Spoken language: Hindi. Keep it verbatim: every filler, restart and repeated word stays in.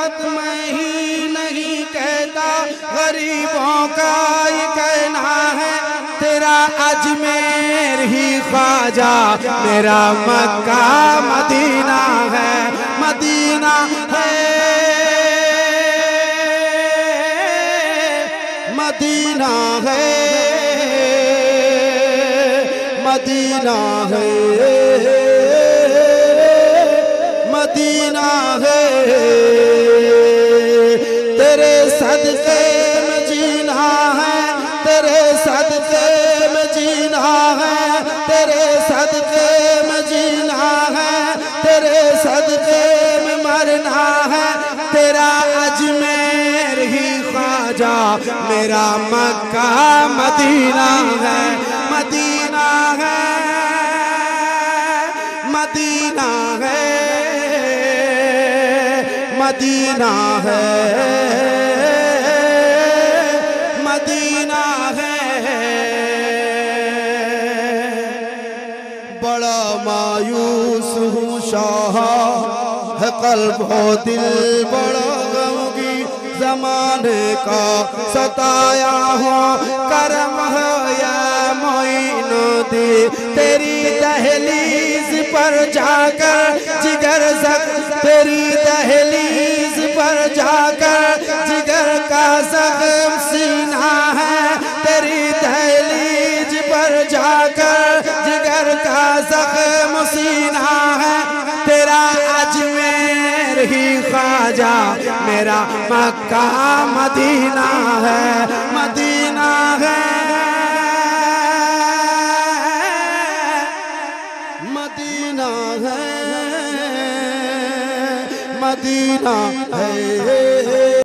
बात मैं ही नहीं कहता, गरीबों का ये कहना है। तेरा अजमेर ही ख्वाजा, मेरा मक्का मदीना है, मदीना है, मदीना है, मदीना है, मदीना है। तेरे सदके में जीना है, तेरे सदके में जीना है, तेरे सदके में जीना है, तेरे सदके में मरना है। तेरा अजमेर ही ख्वाजा, मेरा मक्का मदीना है, मदीना है, मदीना है, मदीना है, मदीना है। बड़ा मायूस हूँ शाह है कल्ब हो दिल बड़ा गमगी, ज़माने का सताया हो करम हो या मोइनुद्दीन। तेरी दहलीज पर जाकर जिगर जख्म, तेरी दहलीज पर जाकर जिगर का जख्म सीना है, तेरी दहलीज पर जाकर जिगर का जख्म सीना है। तेरा अजमेर ही ख्वाजा, मेरा मक्का मदीना है, मदीना है, मदीना है, मदीना है।